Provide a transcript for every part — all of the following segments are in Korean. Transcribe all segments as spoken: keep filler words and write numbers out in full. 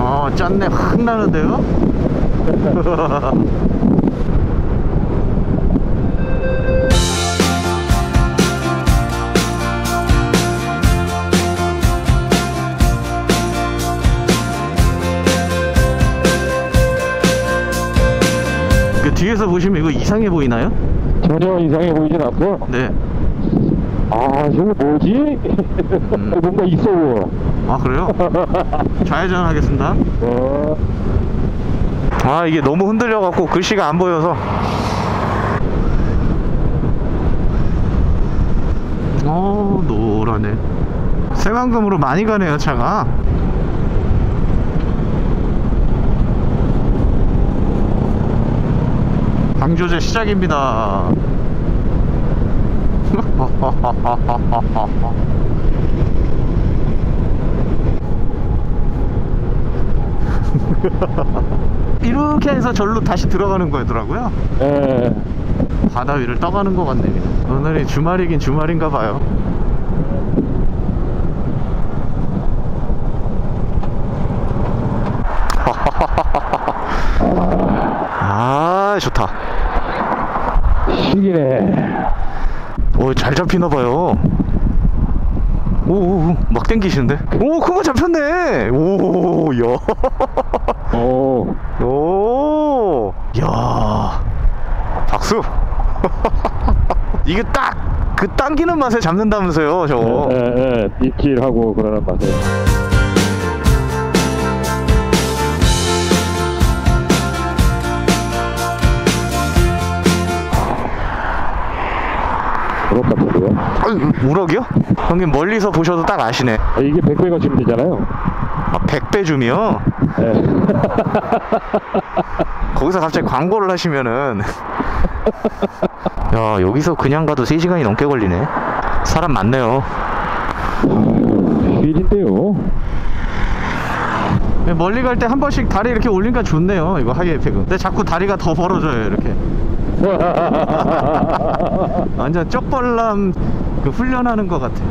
어, 짠내 확 나는데요? 그 뒤에서 보시면 이거 이상해 보이나요? 전혀 이상해 보이진 않고요. 네. 아, 저거 뭐지? 음. 뭔가 있어 보여. 아, 그래요? 좌회전 하겠습니다. 어. 아, 이게 너무 흔들려 갖고 글씨가 안 보여서. 어, 노라네. 새만금으로 많이 가네요, 차가. 방조제 시작입니다. 이렇게 해서 절로 다시 들어가는 거더라고요. 예. 바다 위를 떠가는 것 같네. 오늘이 주말이긴 주말인가 봐요. 아, 좋다. 시기네. 오, 잘 잡히나봐요. 오, 막 땡기시는데? 오, 그거 잡혔네. 오, 야. 오. 오, 야. 박수. 이게 딱 그 당기는 맛에 잡는다면서요, 저거. 예, 예, 뒷길하고 그러는 맛에. 우럭 같은데요? 아유, 우럭이요? 형님 멀리서 보셔도 딱 아시네. 아, 이게 백 배가 주면 되잖아요. 아, 백 배 줌이요? 예. 거기서 갑자기 광고를 하시면은 야, 여기서 그냥 가도 세 시간이 넘게 걸리네. 사람 많네요. 휠인데요. 멀리 갈 때 한 번씩 다리 이렇게 올리니까 좋네요, 이거 하이에펙은. 근데 자꾸 다리가 더 벌어져요, 이렇게. 완전 쪽벌람 그 훈련하는 것 같아.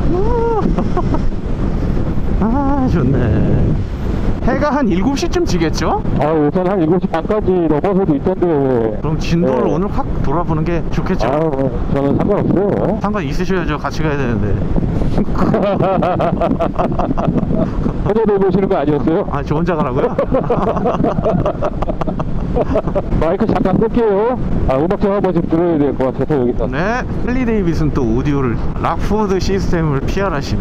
아, 좋네. 해가 한 일곱 시쯤 지겠죠? 아, 우선 한 일곱 시 반까지 넘어서도 있던데. 그럼 진도를 네. 오늘 확 돌아보는 게 좋겠죠? 아, 뭐, 저는 상관없어요. 상관 있으셔야죠. 같이 가야 되는데. 혼자 내보시는 거 아니었어요? 아, 저 혼자 가라고요? 마이크 잠깐 끌게요. 아, 음악 좀 한 번씩 들어야 될 것 같아서 여기서. 네. 헨리 데이비슨 또 오디오를 락포드 시스템을 피알하시네.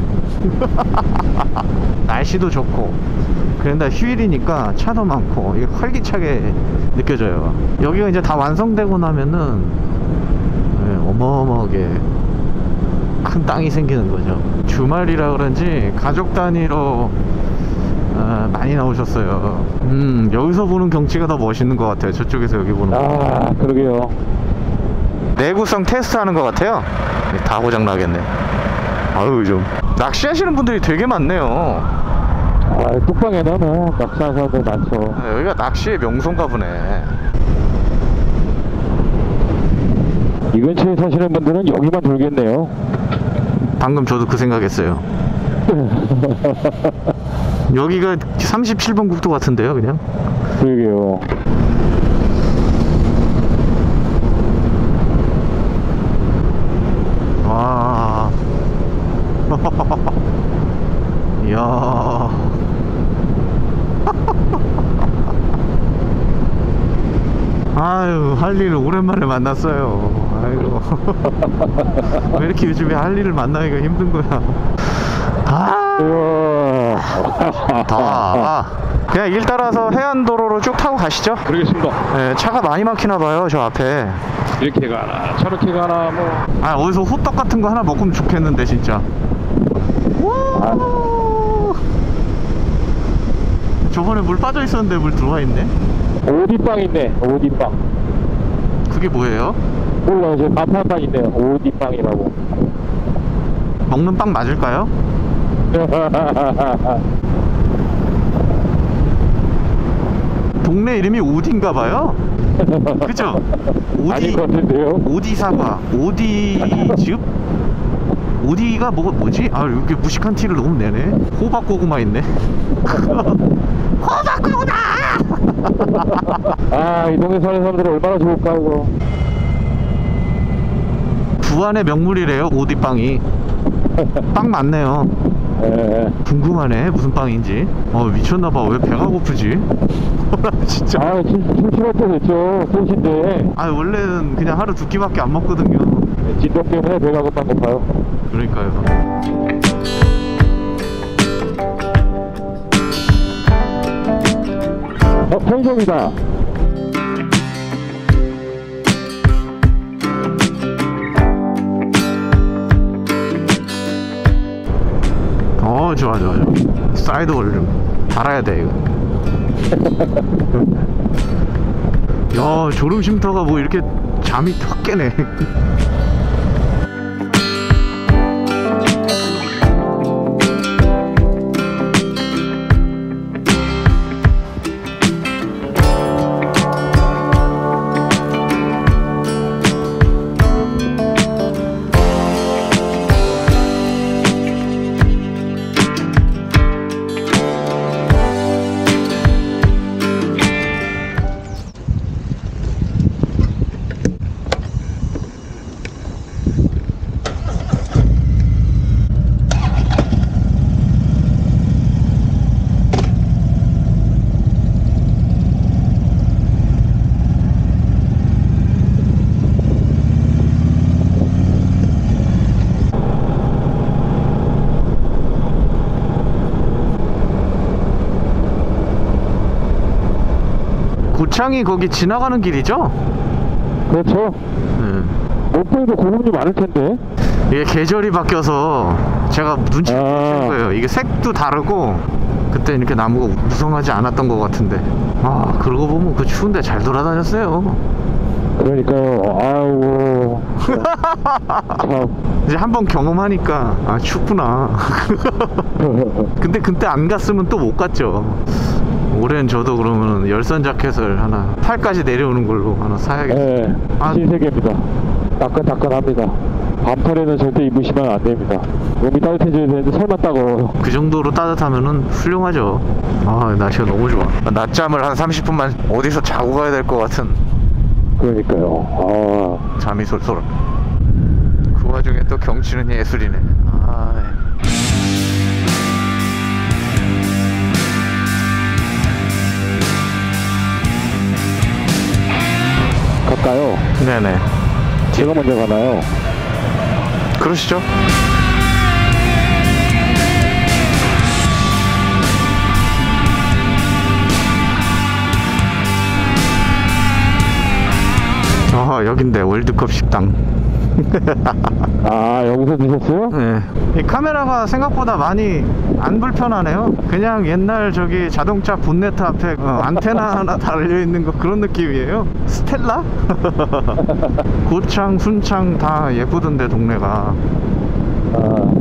날씨도 좋고 그런데 휴일이니까 차도 많고 이게 활기차게 느껴져요. 여기가 이제 다 완성되고 나면은 네, 어마어마하게 큰 땅이 생기는 거죠. 주말이라 그런지 가족 단위로 아, 많이 나오셨어요. 음, 여기서 보는 경치가 더 멋있는 것 같아요. 저쪽에서 여기 보는 거. 아, 그러게요. 내구성 테스트 하는 것 같아요. 다 고장 나겠네. 아유, 좀 낚시하시는 분들이 되게 많네요. 아, 뚝방에는 낚시하는 사람들 많죠. 아, 여기가 낚시의 명소인가 보네. 이 근처에 사시는 분들은 여기만 돌겠네요. 방금 저도 그 생각했어요. 여기가 삼십칠 번 국도 같은데요, 그냥. 그러게요. 와. 이야. 아유, 할리를 오랜만에 만났어요. 아이고. 왜 이렇게 요즘에 할리를 만나기가 힘든 거야. 아, 다. 그냥 일 따라서 해안도로로 쭉 타고 가시죠. 그러겠습니다. 네, 차가 많이 막히나 봐요, 저 앞에. 이렇게 가나 저렇게 가나 뭐. 아, 어디서 호떡 같은 거 하나 먹으면 좋겠는데, 진짜. 아. 저번에 물 빠져 있었는데 물 들어와 있네. 오디빵 있네. 오디빵. 그게 뭐예요? 몰라, 저 간판빵 있네요. 오디빵이라고. 먹는 빵 맞을까요? 동네 이름이 오디인가 봐요. 그죠? 아닌 것 오디, 같은데요? 오디 사과, 오디즙? 오디가 뭐, 뭐지? 아, 이렇게 무식한 티를 너무 내네. 호박 고구마 있네. 아, 이 동네 사는 사람들은 얼마나 좋을까, 이거. 부안의 명물이래요, 오디빵이. 빵 많네요. 예. 궁금하네, 무슨 빵인지. 어, 미쳤나봐. 왜 배가 고프지? 진짜. 아, 심심할 때 됐죠. 셋인데. 아, 원래는 그냥 하루 두 끼밖에 안 먹거든요. 진동 때문에 배가 고픈 거 봐요. 그러니까요. 어, 편의점이다. 어, 좋아, 좋아, 좋아. 사이드 올림. 달아야 돼, 이거. 야, 졸음 쉼터가 뭐 이렇게 잠이 확 깨네. 고창이 거기 지나가는 길이죠? 그렇죠. 네. 목포에도 고름이 많을 텐데. 이게 계절이 바뀌어서 제가 눈치를 아. 챈 거예요. 이게 색도 다르고 그때 이렇게 나무가 무성하지 않았던 것 같은데. 아, 그러고 보면 그 추운데 잘 돌아다녔어요. 그러니까요. 아이고. 참. 이제 한번 경험하니까 아, 춥구나. 근데 그때 안 갔으면 또 못 갔죠. 올해는 저도 그러면 열선 자켓을 하나 팔까지 내려오는 걸로 하나 사야겠어요. 네, 아. 신세계입니다. 따끈따끈합니다. 반팔에는 절대 입으시면 안 됩니다. 몸이 따뜻해져야 되는데 설마 따가워요. 그 정도로 따뜻하면은 훌륭하죠. 아, 날씨가 너무 좋아. 낮잠을 한 삼십 분만 어디서 자고 가야 될 것 같은 그러니까요. 아, 잠이 솔솔. 그 와중에 또 경치는 예술이네. 아, 갈까요? 네네. 제가 먼저 가나요? 그러시죠. 아, 여긴데 월드컵 식당. 아, 여기서 드셨어요? 네. 이 카메라가 생각보다 많이 안 불편하네요. 그냥 옛날 저기 자동차 본네트 앞에 어, 안테나 하나 달려있는 거 그런 느낌이에요. 스텔라? 고창, 순창 다 예쁘던데 동네가. 아,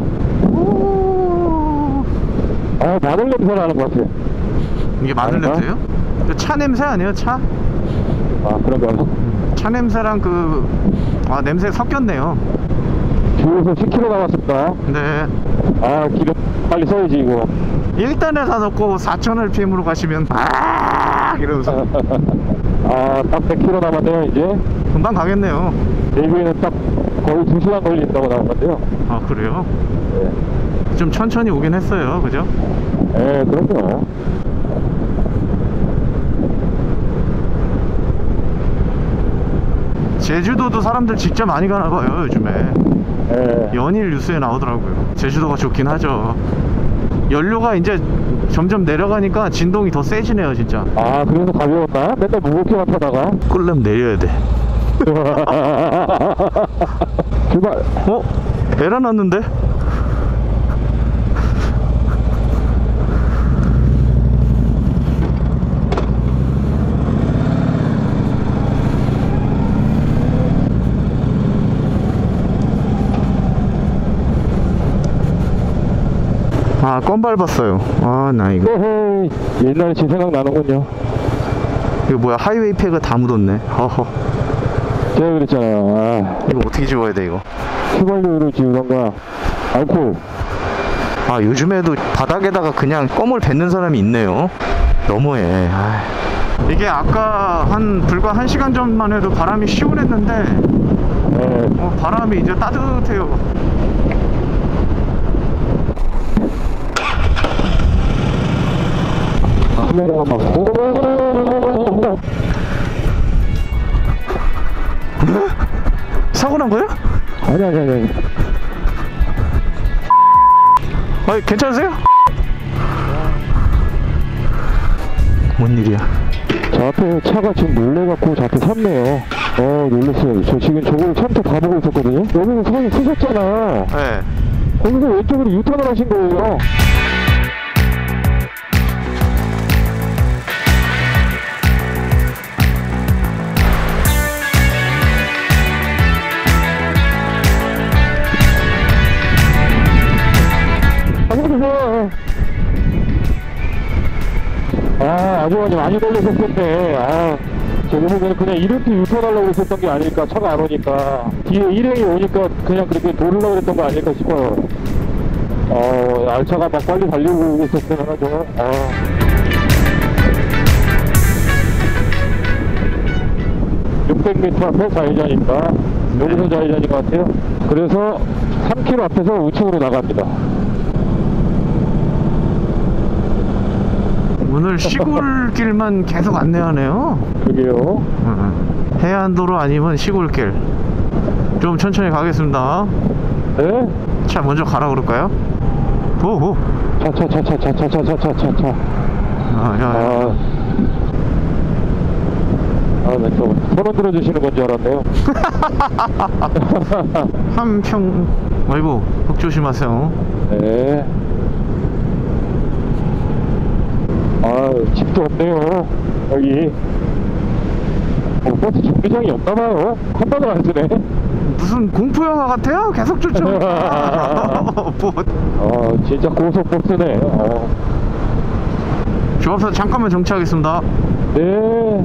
오... 아 마늘 냄새 나는 것 같아요. 이게 마늘 아닌가? 냄새요? 그 차 냄새 아니에요? 차? 아, 그런가요? 차 냄새랑 그... 아, 냄새 섞였네요. 뒤에서 십 킬로미터 남았습니다. 네. 아, 기름 빨리 써야지, 이거. 일 단에 다 넣고 사천 알피엠으로 가시면 아 이러면서 아, 딱 백 킬로미터 남았네요, 이제. 금방 가겠네요. 내비에는 딱 거의 두 시간 걸린다고 나온 건데요. 아, 그래요? 네, 좀 천천히 오긴 했어요, 그죠? 네, 그럼요. 제주도도 사람들 진짜 많이 가나 봐요, 요즘에. 네. 연일 뉴스에 나오더라고요. 제주도가 좋긴 하죠. 연료가 이제 점점 내려가니까 진동이 더 세지네요, 진짜. 아, 그래서 가벼웠나? 맨날 무겁게만 타다가. 꿀름 내려야 돼. 출발. 어? 에라 났는데? 아, 껌 밟았어요. 아, 나 이거. 헤헤이, 옛날 제 생각 나는군요. 이거 뭐야, 하이웨이 팩을 다 묻었네. 허허. 제가 그랬잖아요. 아, 이거 어떻게 지워야 돼, 이거? 휘발유를 지우던가, 알코올. 아, 요즘에도 바닥에다가 그냥 껌을 뱉는 사람이 있네요. 너무해. 아, 이게 아까 한 불과 한 시간 전만 해도 바람이 시원했는데 네. 어, 바람이 이제 따뜻해요. 카메라가 막 사고 난 거예요? 아니 아니 아니 아, 괜찮으세요? 뭔 일이야? 저 앞에 차가 지금 놀래갖고 저 앞에 섰네요. 어 놀랬어요. 저 지금 저거를 처음부터 다 보고 있었거든요. 여기서 손이 쓰셨잖아. 네. 거기서 왼쪽으로 유턴을 하신 거예요. 안녕하세요. 아, 아주머니 많이 놀라셨겠네. 아, 제가 보기에는 그냥 이렇게 유턴하려고 했었던 게 아닐까, 차가 안 오니까. 뒤에 일행이 오니까 그냥 그렇게 돌으려고 했던 거 아닐까 싶어요. 어, 알차가 막 빨리 달리고 있었으면 하죠. 아. 육백 미터 앞에 좌회전입니다. 여기서 좌회전인 것 같아요. 그래서 삼 킬로미터 앞에서 우측으로 나갑니다. 오늘 시골길만 계속 안내하네요. 그게요. 응. 해안도로 아니면 시골길. 좀 천천히 가겠습니다. 네? 차 먼저 가라 그럴까요? 오오. 차차차차차차차차차차. 아, 야, 야. 아, 아, 네, 또 손을 들어주시는 건 줄 알았네요. 한평. 아이고, 흙 조심하세요. 네. 아, 집도 없네요. 여기. 어, 버스 정류장이 없나봐요. 한 번도 안 쓰네. 무슨 공포 영화 같아요? 계속 쫓아. 뭐. 아, 진짜 고속버스네. 어. 조합사 잠깐만 정차하겠습니다. 네.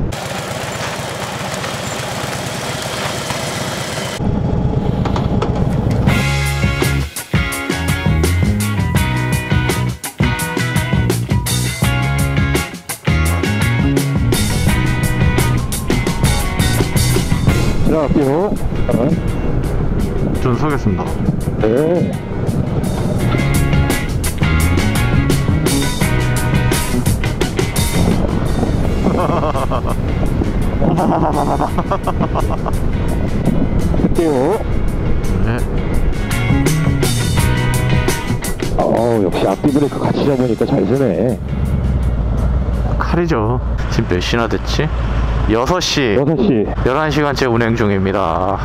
들어갈게요. 어. 전 서겠습니다. 네. 할게요. 네. 어, 역시 앞뒤 브레이크 같이 잡으니까 잘 쓰네. 칼이죠. 지금 몇 시나 됐지? 여섯 시. 여섯 시. 열한 시간째 운행 중입니다.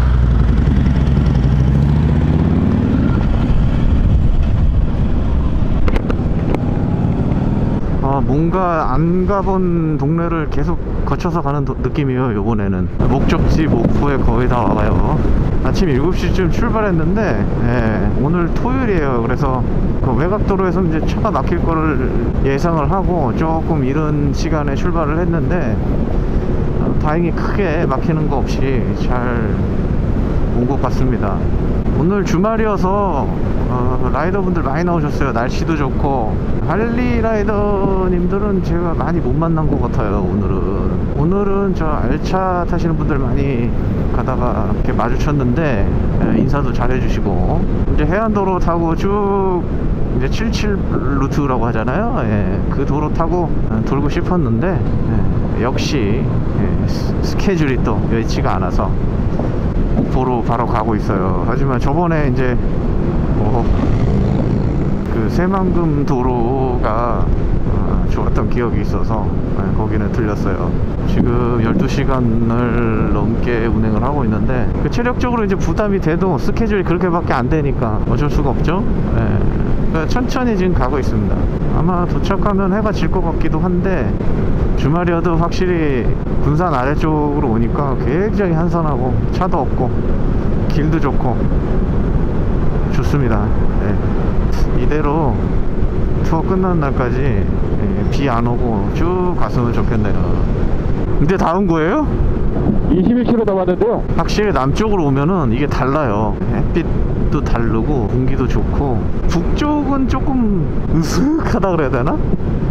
아, 뭔가 안 가본 동네를 계속 거쳐서 가는 도, 느낌이에요. 요번에는 목적지 목포에 거의 다 와가요. 아침 일곱 시쯤 출발했는데 예, 오늘 토요일이에요. 그래서 그 외곽도로에서 이제 차가 막힐 거를 예상을 하고 조금 이른 시간에 출발을 했는데 어, 다행히 크게 막히는 거 없이 잘 온 것 같습니다. 오늘 주말이어서 어, 라이더분들 많이 나오셨어요. 날씨도 좋고. 할리 라이더님들은 제가 많이 못 만난 것 같아요. 오늘은 오늘은 저 알차 타시는 분들 많이 가다가 이렇게 마주쳤는데 예, 인사도 잘 해주시고, 이제 해안도로 타고 쭉 이제 칠십칠 루트라고 하잖아요. 예, 그 도로 타고 돌고 싶었는데 예, 역시 예, 스, 스케줄이 또 여의치가 않아서 목포로 바로 가고 있어요. 하지만 저번에 이제 뭐 그 새만금 도로가 어, 좋았던 기억이 있어서 네, 거기는 들렸어요. 지금 열두 시간을 넘게 운행을 하고 있는데 그 체력적으로 이제 부담이 돼도 스케줄이 그렇게밖에 안 되니까 어쩔 수가 없죠. 네. 그러니까 천천히 지금 가고 있습니다. 아마 도착하면 해가 질 것 같기도 한데 주말이어도 확실히 군산 아래쪽으로 오니까 굉장히 한산하고 차도 없고 길도 좋고 좋습니다. 네. 이대로 투어 끝나는 날까지 비 안 오고 쭉 갔으면 좋겠네요. 근데 다 온 거예요? 이십일 킬로미터 남았는데요. 확실히 남쪽으로 오면은 이게 달라요. 햇빛도 다르고 공기도 좋고. 북쪽은 조금 으슥하다 그래야 되나?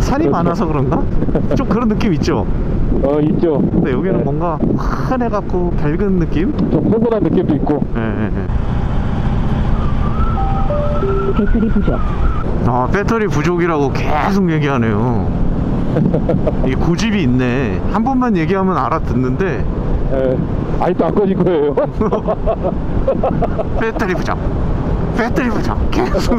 살이 많아서 그런가? 좀 그런 느낌 있죠? 어, 있죠. 근데 여기는 네. 뭔가 환해갖고 밝은 느낌? 좀 포근한 느낌도 있고. 예, 예, 예. 배터리 부족. 아, 배터리 부족이라고 계속 얘기하네요. 이게 고집이 있네. 한 번만 얘기하면 알아듣는데 예. 아직도 안 꺼진 거예요. 배터리 부족, 배터리 부족 계속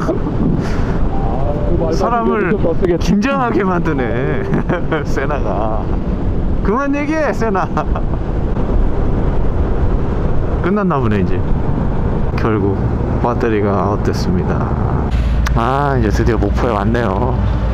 아, 사람을 좀 더 쓰겠다. 긴장하게 만드네. 세나가. 그만 얘기해, 세나. 끝났나 보네 이제. 결국 배터리가 어땠습니다. 아, 이제 드디어 목포에 왔네요.